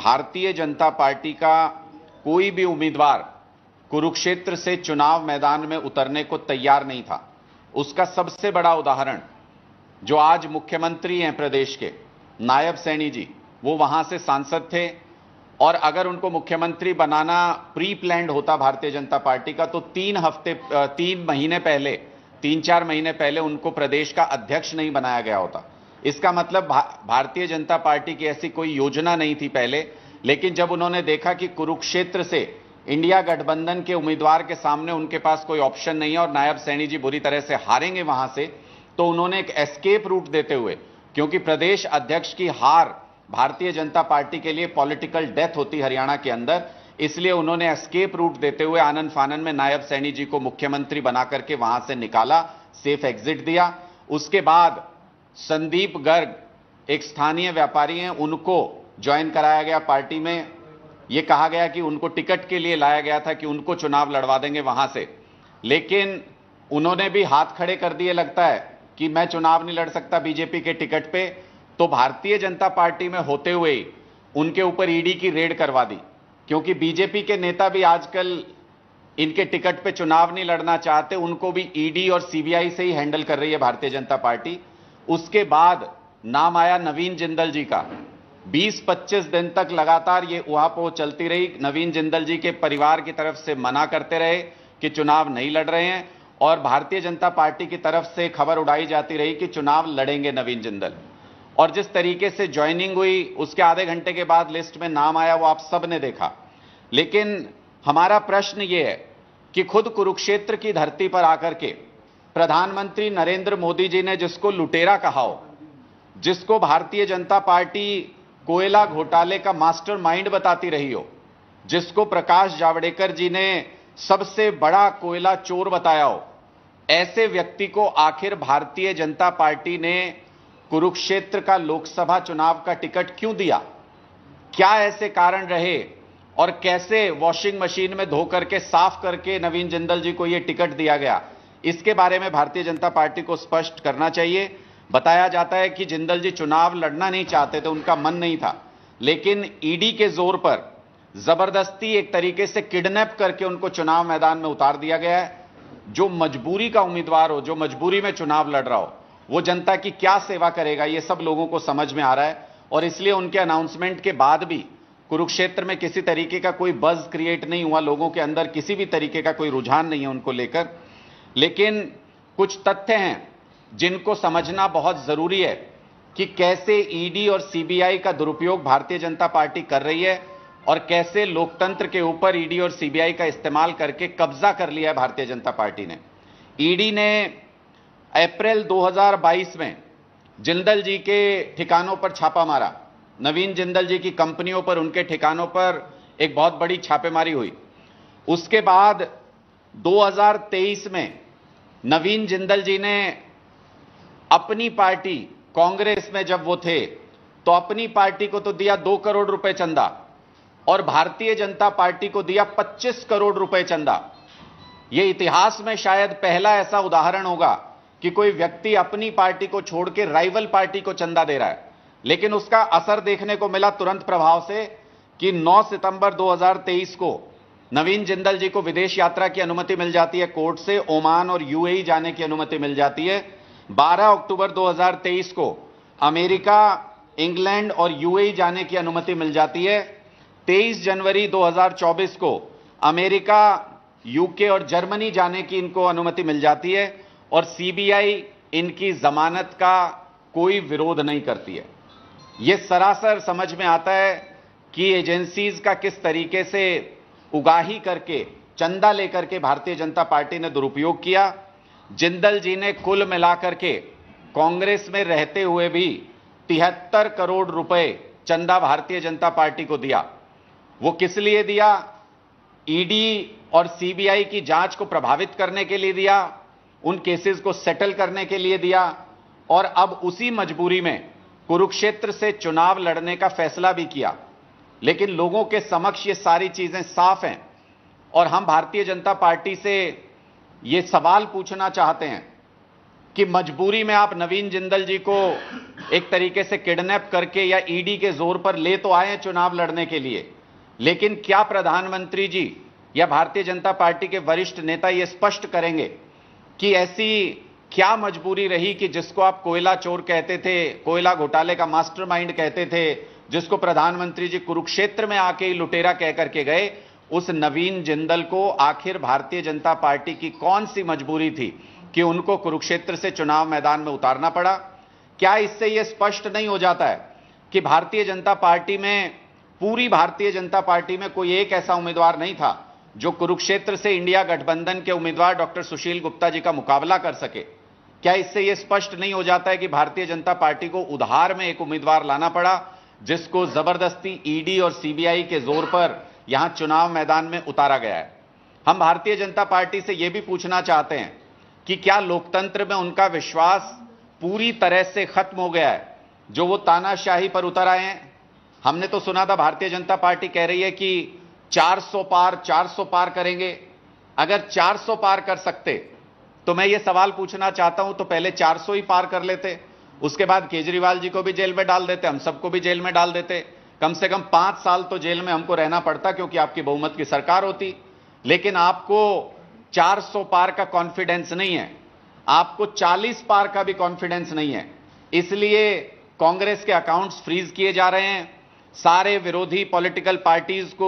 भारतीय जनता पार्टी का कोई भी उम्मीदवार कुरुक्षेत्र से चुनाव मैदान में उतरने को तैयार नहीं था। उसका सबसे बड़ा उदाहरण जो आज मुख्यमंत्री हैं प्रदेश के, नायब सैनी जी, वो वहां से सांसद थे और अगर उनको मुख्यमंत्री बनाना प्री प्लान्ड होता भारतीय जनता पार्टी का तो 3 महीने पहले, 3-4 महीने पहले उनको प्रदेश का अध्यक्ष नहीं बनाया गया होता। इसका मतलब भारतीय जनता पार्टी की ऐसी कोई योजना नहीं थी पहले, लेकिन जब उन्होंने देखा कि कुरुक्षेत्र से इंडिया गठबंधन के उम्मीदवार के सामने उनके पास कोई ऑप्शन नहीं है और नायब सैनी जी बुरी तरह से हारेंगे वहां से, तो उन्होंने एक एस्केप रूट देते हुए, क्योंकि प्रदेश अध्यक्ष की हार भारतीय जनता पार्टी के लिए पॉलिटिकल डेथ होती हरियाणा के अंदर, इसलिए उन्होंने एस्केप रूट देते हुए आनंद फानन में नायब सैनी जी को मुख्यमंत्री बना करके वहां से निकाला, सेफ एग्जिट दिया। उसके बाद संदीप गर्ग एक स्थानीय व्यापारी हैं, उनको ज्वाइन कराया गया पार्टी में। यह कहा गया कि उनको टिकट के लिए लाया गया था कि उनको चुनाव लड़वा देंगे वहां से, लेकिन उन्होंने भी हाथ खड़े कर दिए, लगता है कि मैं चुनाव नहीं लड़ सकता बीजेपी के टिकट पे। तो भारतीय जनता पार्टी में होते हुए उनके ऊपर ईडी की रेड करवा दी, क्योंकि बीजेपी के नेता भी आजकल इनके टिकट पे चुनाव नहीं लड़ना चाहते, उनको भी ईडी और सीबीआई से ही हैंडल कर रही है भारतीय जनता पार्टी। उसके बाद नाम आया नवीन जिंदल जी का। 20-25 दिन तक लगातार ये उहापोह चलती रही। नवीन जिंदल जी के परिवार की तरफ से मना करते रहे कि चुनाव नहीं लड़ रहे हैं, और भारतीय जनता पार्टी की तरफ से खबर उड़ाई जाती रही कि चुनाव लड़ेंगे नवीन जिंदल। और जिस तरीके से ज्वाइनिंग हुई, उसके आधे घंटे के बाद लिस्ट में नाम आया, वो आप सब ने देखा। लेकिन हमारा प्रश्न यह है कि खुद कुरुक्षेत्र की धरती पर आकर के प्रधानमंत्री नरेंद्र मोदी जी ने जिसको लुटेरा कहा हो, जिसको भारतीय जनता पार्टी कोयला घोटाले का मास्टरमाइंड बताती रही हो, जिसको प्रकाश जावड़ेकर जी ने सबसे बड़ा कोयला चोर बताया हो, ऐसे व्यक्ति को आखिर भारतीय जनता पार्टी ने कुरुक्षेत्र का लोकसभा चुनाव का टिकट क्यों दिया? क्या ऐसे कारण रहे और कैसे वॉशिंग मशीन में धो करके साफ करके नवीन जिंदल जी को यह टिकट दिया गया? इसके बारे में भारतीय जनता पार्टी को स्पष्ट करना चाहिए। बताया जाता है कि जिंदल जी चुनाव लड़ना नहीं चाहते थे, उनका मन नहीं था, लेकिन ईडी के जोर पर जबरदस्ती एक तरीके से किडनैप करके उनको चुनाव मैदान में उतार दिया गया है। जो मजबूरी का उम्मीदवार हो, जो मजबूरी में चुनाव लड़ रहा हो, वो जनता की क्या सेवा करेगा, ये सब लोगों को समझ में आ रहा है। और इसलिए उनके अनाउंसमेंट के बाद भी कुरुक्षेत्र में किसी तरीके का कोई बज क्रिएट नहीं हुआ, लोगों के अंदर किसी भी तरीके का कोई रुझान नहीं है उनको लेकर। लेकिन कुछ तथ्य हैं जिनको समझना बहुत जरूरी है कि कैसे ईडी और सीबीआई का दुरुपयोग भारतीय जनता पार्टी कर रही है और कैसे लोकतंत्र के ऊपर ईडी और सीबीआई का इस्तेमाल करके कब्जा कर लिया है भारतीय जनता पार्टी ने। ईडी ने अप्रैल 2022 में जिंदल जी के ठिकानों पर छापा मारा, नवीन जिंदल जी की कंपनियों पर, उनके ठिकानों पर एक बहुत बड़ी छापेमारी हुई। उसके बाद 2023 में नवीन जिंदल जी ने अपनी पार्टी कांग्रेस में जब वो थे तो अपनी पार्टी को तो दिया 2 करोड़ रुपए चंदा और भारतीय जनता पार्टी को दिया 25 करोड़ रुपए चंदा। यह इतिहास में शायद पहला ऐसा उदाहरण होगा कि कोई व्यक्ति अपनी पार्टी को छोड़ के राइवल पार्टी को चंदा दे रहा है। लेकिन उसका असर देखने को मिला तुरंत प्रभाव से कि 9 सितंबर 2023 को नवीन जिंदल जी को विदेश यात्रा की अनुमति मिल जाती है कोर्ट से, ओमान और यूएई जाने की अनुमति मिल जाती है। 12 अक्टूबर 2023 को अमेरिका, इंग्लैंड और यूएई जाने की अनुमति मिल जाती है। 23 जनवरी 2024 को अमेरिका, यूके और जर्मनी जाने की इनको अनुमति मिल जाती है और सीबीआई इनकी जमानत का कोई विरोध नहीं करती है। यह सरासर समझ में आता है कि एजेंसीज का किस तरीके से उगाही करके, चंदा लेकर के भारतीय जनता पार्टी ने दुरुपयोग किया। जिंदल जी ने कुल मिलाकर के कांग्रेस में रहते हुए भी 73 करोड़ रुपए चंदा भारतीय जनता पार्टी को दिया। वो किस लिए दिया? ईडी और सीबीआई की जांच को प्रभावित करने के लिए दिया, उन केसेस को सेटल करने के लिए दिया और अब उसी मजबूरी में कुरुक्षेत्र से चुनाव लड़ने का फैसला भी किया। लेकिन लोगों के समक्ष ये सारी चीजें साफ हैं और हम भारतीय जनता पार्टी से ये सवाल पूछना चाहते हैं कि मजबूरी में आप नवीन जिंदल जी को एक तरीके से किडनैप करके या ईडी के जोर पर ले तो आए चुनाव लड़ने के लिए, लेकिन क्या प्रधानमंत्री जी या भारतीय जनता पार्टी के वरिष्ठ नेता यह स्पष्ट करेंगे कि ऐसी क्या मजबूरी रही कि जिसको आप कोयला चोर कहते थे, कोयला घोटाले का मास्टरमाइंड कहते थे, जिसको प्रधानमंत्री जी कुरुक्षेत्र में आके ही लुटेरा कह करके गए, उस नवीन जिंदल को आखिर भारतीय जनता पार्टी की कौन सी मजबूरी थी कि उनको कुरुक्षेत्र से चुनाव मैदान में उतारना पड़ा? क्या इससे यह स्पष्ट नहीं हो जाता है कि भारतीय जनता पार्टी में, पूरी भारतीय जनता पार्टी में कोई एक ऐसा उम्मीदवार नहीं था जो कुरुक्षेत्र से इंडिया गठबंधन के उम्मीदवार डॉक्टर सुशील गुप्ता जी का मुकाबला कर सके? क्या इससे यह स्पष्ट नहीं हो जाता है कि भारतीय जनता पार्टी को उधार में एक उम्मीदवार लाना पड़ा जिसको जबरदस्ती ईडी और सीबीआई के जोर पर यहां चुनाव मैदान में उतारा गया है? हम भारतीय जनता पार्टी से यह भी पूछना चाहते हैं कि क्या लोकतंत्र में उनका विश्वास पूरी तरह से खत्म हो गया है, जो वो तानाशाही पर उतर आए हैं? हमने तो सुना था भारतीय जनता पार्टी कह रही है कि 400 पार करेंगे। अगर 400 पार कर सकते तो मैं ये सवाल पूछना चाहता हूं, तो पहले 400 ही पार कर लेते, उसके बाद केजरीवाल जी को भी जेल में डाल देते, हम सबको भी जेल में डाल देते। कम से कम 5 साल तो जेल में हमको रहना पड़ता क्योंकि आपकी बहुमत की सरकार होती। लेकिन आपको 400 पार का कॉन्फिडेंस नहीं है, आपको 40 पार का भी कॉन्फिडेंस नहीं है। इसलिए कांग्रेस के अकाउंट्स फ्रीज किए जा रहे हैं, सारे विरोधी पॉलिटिकल पार्टीज को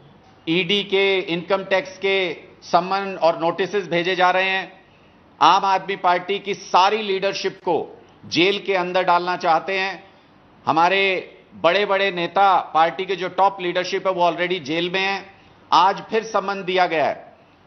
ईडी के, इनकम टैक्स के सम्मन और नोटिसेस भेजे जा रहे हैं। आम आदमी पार्टी की सारी लीडरशिप को जेल के अंदर डालना चाहते हैं। हमारे बड़े बड़े नेता, पार्टी के जो टॉप लीडरशिप है वो ऑलरेडी जेल में है, आज फिर सम्मन दिया गया है।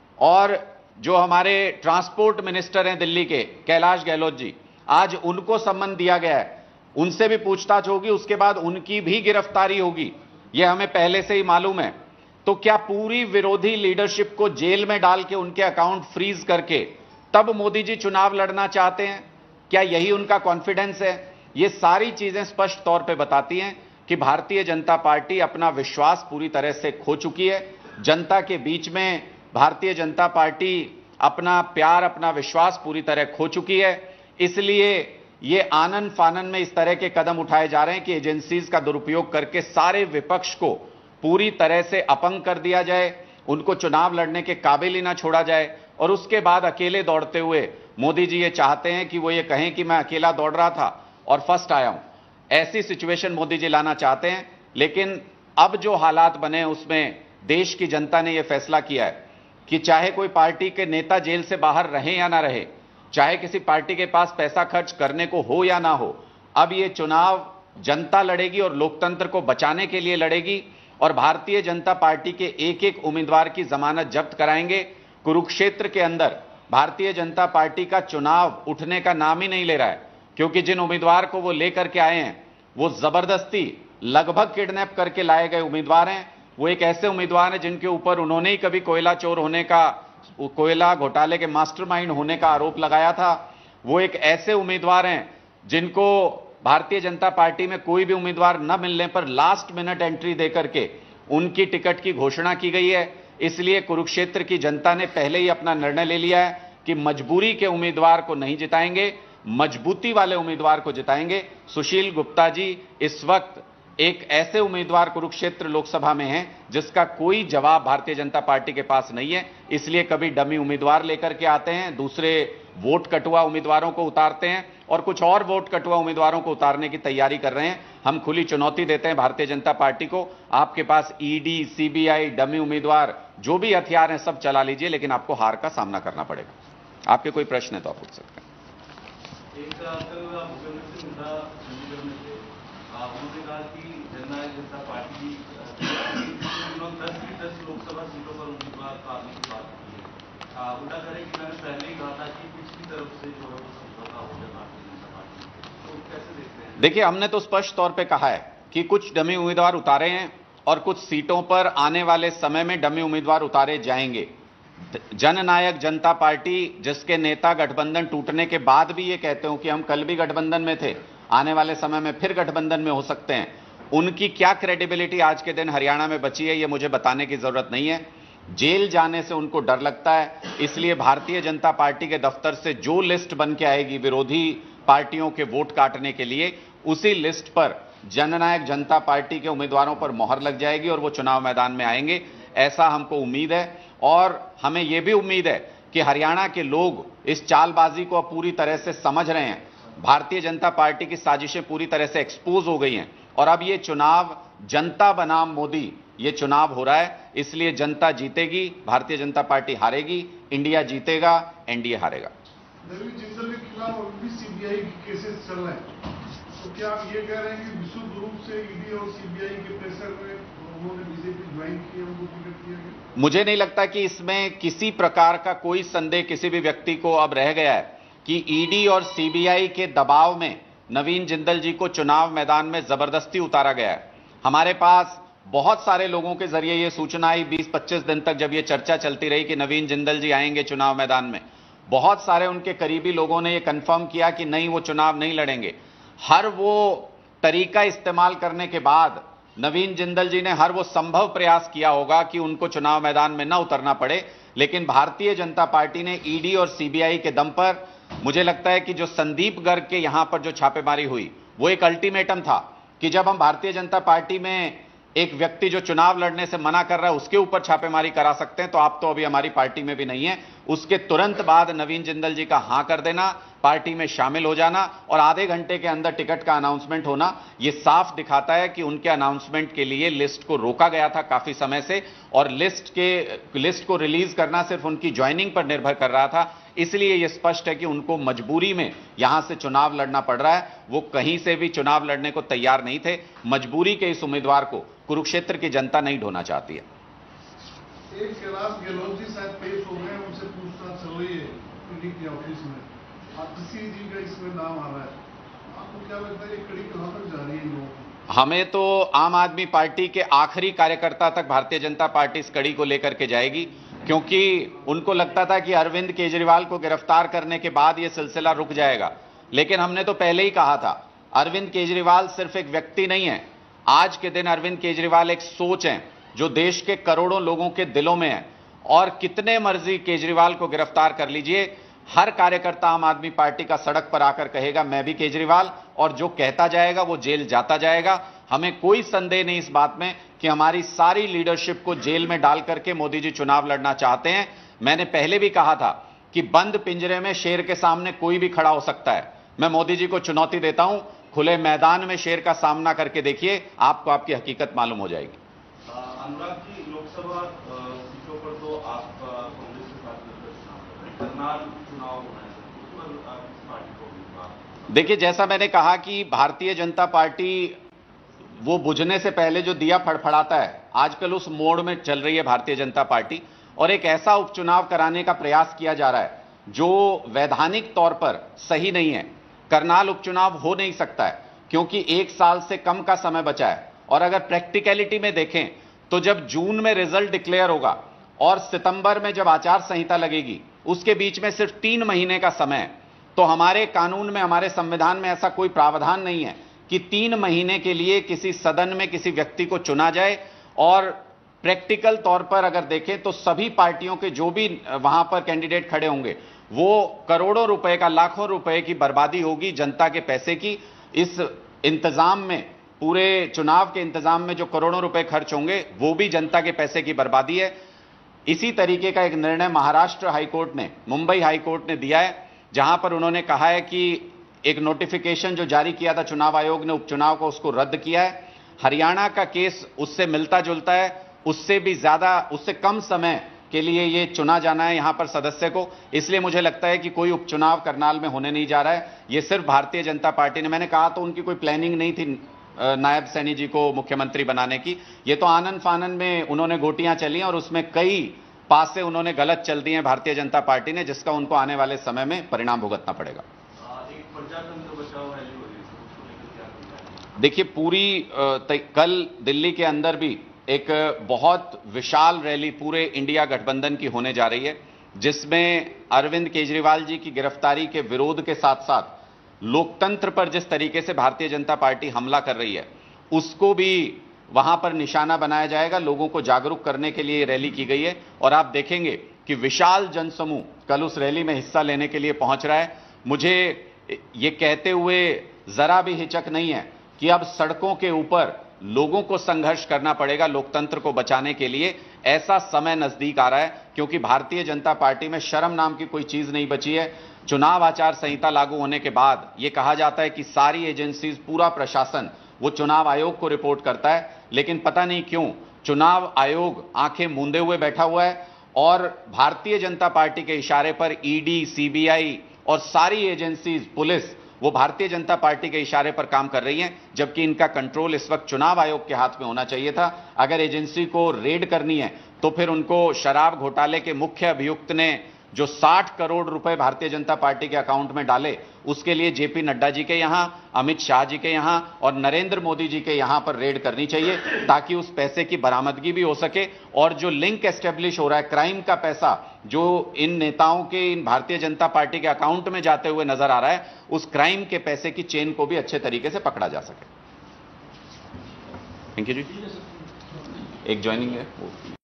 और जो हमारे ट्रांसपोर्ट मिनिस्टर हैं दिल्ली के, कैलाश गहलोत जी, आज उनको सम्मन दिया गया है। उनसे भी पूछताछ होगी, उसके बाद उनकी भी गिरफ्तारी होगी, यह हमें पहले से ही मालूम है। तो क्या पूरी विरोधी लीडरशिप को जेल में डाल के उनके अकाउंट फ्रीज करके तब मोदी जी चुनाव लड़ना चाहते हैं? क्या यही उनका कॉन्फिडेंस है? ये सारी चीजें स्पष्ट तौर पे बताती हैं कि भारतीय जनता पार्टी अपना विश्वास पूरी तरह से खो चुकी है। जनता के बीच में भारतीय जनता पार्टी अपना प्यार, अपना विश्वास पूरी तरह खो चुकी है। इसलिए ये आनन फानन में इस तरह के कदम उठाए जा रहे हैं कि एजेंसीज का दुरुपयोग करके सारे विपक्ष को पूरी तरह से अपंग कर दिया जाए, उनको चुनाव लड़ने के काबिल ही ना छोड़ा जाए, और उसके बाद अकेले दौड़ते हुए मोदी जी ये चाहते हैं कि वो ये कहें कि मैं अकेला दौड़ रहा था और फर्स्ट आया हूं। ऐसी सिचुएशन मोदी जी लाना चाहते हैं। लेकिन अब जो हालात बने उसमें देश की जनता ने यह फैसला किया है कि चाहे कोई पार्टी के नेता जेल से बाहर रहे या ना रहे, चाहे किसी पार्टी के पास पैसा खर्च करने को हो या ना हो, अब ये चुनाव जनता लड़ेगी और लोकतंत्र को बचाने के लिए लड़ेगी। और भारतीय जनता पार्टी के एक एक उम्मीदवार की जमानत जब्त कराएंगे। कुरुक्षेत्र के अंदर भारतीय जनता पार्टी का चुनाव उठने का नाम ही नहीं ले रहा है, क्योंकि जिन उम्मीदवार को वो लेकर के आए हैं वो जबरदस्ती लगभग किडनैप करके लाए गए उम्मीदवार हैं। वो एक ऐसे उम्मीदवार हैं जिनके ऊपर उन्होंने ही कभी कोयला चोर होने का, कोयला घोटाले के मास्टरमाइंड होने का आरोप लगाया था। वो एक ऐसे उम्मीदवार हैं जिनको भारतीय जनता पार्टी में कोई भी उम्मीदवार न मिलने पर लास्ट मिनट एंट्री देकर के उनकी टिकट की घोषणा की गई है। इसलिए कुरुक्षेत्र की जनता ने पहले ही अपना निर्णय ले लिया है कि मजबूरी के उम्मीदवार को नहीं जिताएंगे, मजबूती वाले उम्मीदवार को जिताएंगे। सुशील गुप्ता जी इस वक्त एक ऐसे उम्मीदवार कुरुक्षेत्र लोकसभा में हैं जिसका कोई जवाब भारतीय जनता पार्टी के पास नहीं है। इसलिए कभी डमी उम्मीदवार लेकर के आते हैं, दूसरे वोट कटुआ उम्मीदवारों को उतारते हैं और कुछ और वोट कटुआ उम्मीदवारों को उतारने की तैयारी कर रहे हैं। हम खुली चुनौती देते हैं भारतीय जनता पार्टी को, आपके पास ईडी, सीबीआई, डमी उम्मीदवार, जो भी हथियार हैं सब चला लीजिए, लेकिन आपको हार का सामना करना पड़ेगा। आपके कोई प्रश्न है तो आप पूछ सकते हैं। उन्होंने कहा कि जननायक जनता पार्टी 10 लोकसभा सीटों पर उम्मीदवार पाने की बात की है। उल्टा करें कि मैंने पहले ही कहा था कि पिछली तरफ से जो है वो समझौता हो जाए भारतीय जनता पार्टी, तो कैसे देखते हैं? देखिए, हमने तो स्पष्ट तौर पे कहा है कि कुछ डमी उम्मीदवार उतारे हैं और कुछ सीटों पर आने वाले समय में डमी उम्मीदवार उतारे जाएंगे। जननायक जनता पार्टी, जिसके नेता गठबंधन टूटने के बाद भी ये कहते हो कि हम कल भी गठबंधन में थे, आने वाले समय में फिर गठबंधन में हो सकते हैं, उनकी क्या क्रेडिबिलिटी आज के दिन हरियाणा में बची है ये मुझे बताने की जरूरत नहीं है। जेल जाने से उनको डर लगता है। इसलिए भारतीय जनता पार्टी के दफ्तर से जो लिस्ट बन के आएगी विरोधी पार्टियों के वोट काटने के लिए, उसी लिस्ट पर जननायक जनता पार्टी के उम्मीदवारों पर मोहर लग जाएगी और वो चुनाव मैदान में आएंगे। ऐसा हमको उम्मीद है और हमें यह भी उम्मीद है कि हरियाणा के लोग इस चालबाजी को अब पूरी तरह से समझ रहे हैं। भारतीय जनता पार्टी की साजिशें पूरी तरह से एक्सपोज हो गई हैं और अब ये चुनाव जनता बनाम मोदी ये चुनाव हो रहा है। इसलिए जनता जीतेगी, भारतीय जनता पार्टी हारेगी, इंडिया जीतेगा, एनडीए हारेगा। नवीन जिंदल के खिलाफ अभी भी सीबीआई के केसेस चल रहे हैं, तो क्या आप ये कह रहे हैं कि विशुद्ध रूप से ईडी और सीबीआई के प्रेशर में उन्होंने बीजेपी ज्वाइन की, उनको टिकट दिया गया? मुझे नहीं लगता कि इसमें किसी प्रकार का कोई संदेह किसी भी व्यक्ति को अब रह गया है कि ईडी और सीबीआई के दबाव में नवीन जिंदल जी को चुनाव मैदान में जबरदस्ती उतारा गया है। हमारे पास बहुत सारे लोगों के जरिए यह सूचना आई 20-25 दिन तक, जब यह चर्चा चलती रही कि नवीन जिंदल जी आएंगे चुनाव मैदान में। बहुत सारे उनके करीबी लोगों ने यह कंफर्म किया कि नहीं, वो चुनाव नहीं लड़ेंगे। हर वो तरीका इस्तेमाल करने के बाद नवीन जिंदल जी ने हर वो संभव प्रयास किया होगा कि उनको चुनाव मैदान में न उतरना पड़े, लेकिन भारतीय जनता पार्टी ने ईडी और सीबीआई के दम पर, मुझे लगता है कि जो संदीप गर्ग के यहां पर जो छापेमारी हुई वो एक अल्टीमेटम था कि जब हम भारतीय जनता पार्टी में एक व्यक्ति जो चुनाव लड़ने से मना कर रहा है उसके ऊपर छापेमारी करा सकते हैं, तो आप तो अभी हमारी पार्टी में भी नहीं है। उसके तुरंत बाद नवीन जिंदल जी का हां कर देना, पार्टी में शामिल हो जाना और आधे घंटे के अंदर टिकट का अनाउंसमेंट होना, यह साफ दिखाता है कि उनके अनाउंसमेंट के लिए लिस्ट को रोका गया था काफी समय से और लिस्ट को रिलीज करना सिर्फ उनकी ज्वाइनिंग पर निर्भर कर रहा था। इसलिए यह स्पष्ट है कि उनको मजबूरी में यहां से चुनाव लड़ना पड़ रहा है। वो कहीं से भी चुनाव लड़ने को तैयार नहीं थे। मजबूरी के इस उम्मीदवार को कुरुक्षेत्र की जनता नहीं ढोना चाहती है। एक कैलाश गहलोत जी शायद पेश हो गए, उनसे पूछताछ चल रही है ईडी के ऑफिस में, किसी जी का इसमें नाम आ रहा है, आपको क्या लगता है ये कड़ी कहां तक जा रही है लोगों की? हमें तो आम आदमी पार्टी के आखिरी कार्यकर्ता तक भारतीय जनता पार्टी इस कड़ी को लेकर के जाएगी, क्योंकि उनको लगता था कि अरविंद केजरीवाल को गिरफ्तार करने के बाद यह सिलसिला रुक जाएगा। लेकिन हमने तो पहले ही कहा था, अरविंद केजरीवाल सिर्फ एक व्यक्ति नहीं है। आज के दिन अरविंद केजरीवाल एक सोच है जो देश के करोड़ों लोगों के दिलों में है और कितने मर्जी केजरीवाल को गिरफ्तार कर लीजिए, हर कार्यकर्ता आम आदमी पार्टी का सड़क पर आकर कहेगा मैं भी केजरीवाल, और जो कहता जाएगा वो जेल जाता जाएगा। हमें कोई संदेह नहीं इस बात में कि हमारी सारी लीडरशिप को जेल में डाल करके मोदी जी चुनाव लड़ना चाहते हैं। मैंने पहले भी कहा था कि बंद पिंजरे में शेर के सामने कोई भी खड़ा हो सकता है। मैं मोदी जी को चुनौती देता हूं, खुले मैदान में शेर का सामना करके देखिए, आपको आपकी हकीकत मालूम हो जाएगी। अनुराग जी, लोकसभा सीटों पर तो आप कांग्रेस के साथ मिलकर चुनाव लड़ रहे हैं, करनाल चुनाव होना है, उस पर आप किस पार्टी को उम्मीदवार? देखिए, जैसा मैंने कहा कि भारतीय जनता पार्टी वो बुझने से पहले जो दिया फड़फड़ाता है, आजकल उस मोड में चल रही है भारतीय जनता पार्टी और एक ऐसा उपचुनाव कराने का प्रयास किया जा रहा है जो वैधानिक तौर पर सही नहीं है। करनाल उपचुनाव हो नहीं सकता है क्योंकि 1 साल से कम का समय बचा है और अगर प्रैक्टिकलिटी में देखें तो जब जून में रिजल्ट डिक्लेयर होगा और सितंबर में जब आचार संहिता लगेगी, उसके बीच में सिर्फ 3 महीने का समय है। तो हमारे कानून में, हमारे संविधान में ऐसा कोई प्रावधान नहीं है कि 3 महीने के लिए किसी सदन में किसी व्यक्ति को चुना जाए। और प्रैक्टिकल तौर पर अगर देखें तो सभी पार्टियों के जो भी वहां पर कैंडिडेट खड़े होंगे वो करोड़ों रुपए का, लाखों रुपए की बर्बादी होगी, जनता के पैसे की। इस इंतजाम में, पूरे चुनाव के इंतजाम में जो करोड़ों रुपए खर्च होंगे वो भी जनता के पैसे की बर्बादी है। इसी तरीके का एक निर्णय महाराष्ट्र हाईकोर्ट ने, मुंबई हाईकोर्ट ने दिया है, जहां पर उन्होंने कहा है कि एक नोटिफिकेशन जो जारी किया था चुनाव आयोग ने उपचुनाव को, उसको रद्द किया है। हरियाणा का केस उससे मिलता जुलता है, उससे भी ज्यादा, उससे कम समय के लिए यह चुना जाना है यहां पर सदस्य को। इसलिए मुझे लगता है कि कोई उपचुनाव करनाल में होने नहीं जा रहा है। यह सिर्फ भारतीय जनता पार्टी ने, मैंने कहा तो उनकी कोई प्लानिंग नहीं थी नायब सैनी जी को मुख्यमंत्री बनाने की। ये तो आनन फानन में उन्होंने गोटियां चली और उसमें कई पासे उन्होंने गलत चल दिए हैं भारतीय जनता पार्टी ने, जिसका उनको आने वाले समय में परिणाम भुगतना पड़ेगा। एक प्रजातंत्र बचाओ रैली हो रही है, उसको लेकर क्या कहना है? देखिए, पूरी कल दिल्ली के अंदर भी एक बहुत विशाल रैली पूरे इंडिया गठबंधन की होने जा रही है, जिसमें अरविंद केजरीवाल जी की गिरफ्तारी के विरोध के साथ साथ लोकतंत्र पर जिस तरीके से भारतीय जनता पार्टी हमला कर रही है उसको भी वहां पर निशाना बनाया जाएगा। लोगों को जागरूक करने के लिए रैली की गई है और आप देखेंगे कि विशाल जनसमूह कल उस रैली में हिस्सा लेने के लिए पहुंच रहा है। मुझे ये कहते हुए जरा भी हिचक नहीं है कि अब सड़कों के ऊपर लोगों को संघर्ष करना पड़ेगा लोकतंत्र को बचाने के लिए। ऐसा समय नजदीक आ रहा है क्योंकि भारतीय जनता पार्टी में शर्म नाम की कोई चीज नहीं बची है। चुनाव आचार संहिता लागू होने के बाद यह कहा जाता है कि सारी एजेंसीज, पूरा प्रशासन वो चुनाव आयोग को रिपोर्ट करता है, लेकिन पता नहीं क्यों चुनाव आयोग आंखें मूंदे हुए बैठा हुआ है और भारतीय जनता पार्टी के इशारे पर ईडी, सीबीआई और सारी एजेंसीज, पुलिस, वो भारतीय जनता पार्टी के इशारे पर काम कर रही हैं, जबकि इनका कंट्रोल इस वक्त चुनाव आयोग के हाथ में होना चाहिए था। अगर एजेंसी को रेड करनी है तो फिर उनको शराब घोटाले के मुख्य अभियुक्त ने जो 60 करोड़ रुपए भारतीय जनता पार्टी के अकाउंट में डाले, उसके लिए जेपी नड्डा जी के यहां, अमित शाह जी के यहां और नरेंद्र मोदी जी के यहां पर रेड करनी चाहिए ताकि उस पैसे की बरामदगी भी हो सके और जो लिंक एस्टेब्लिश हो रहा है, क्राइम का पैसा जो इन नेताओं के, इन भारतीय जनता पार्टी के अकाउंट में जाते हुए नजर आ रहा है, उस क्राइम के पैसे की चेन को भी अच्छे तरीके से पकड़ा जा सके। थैंक यू जी। एक ज्वाइनिंग है।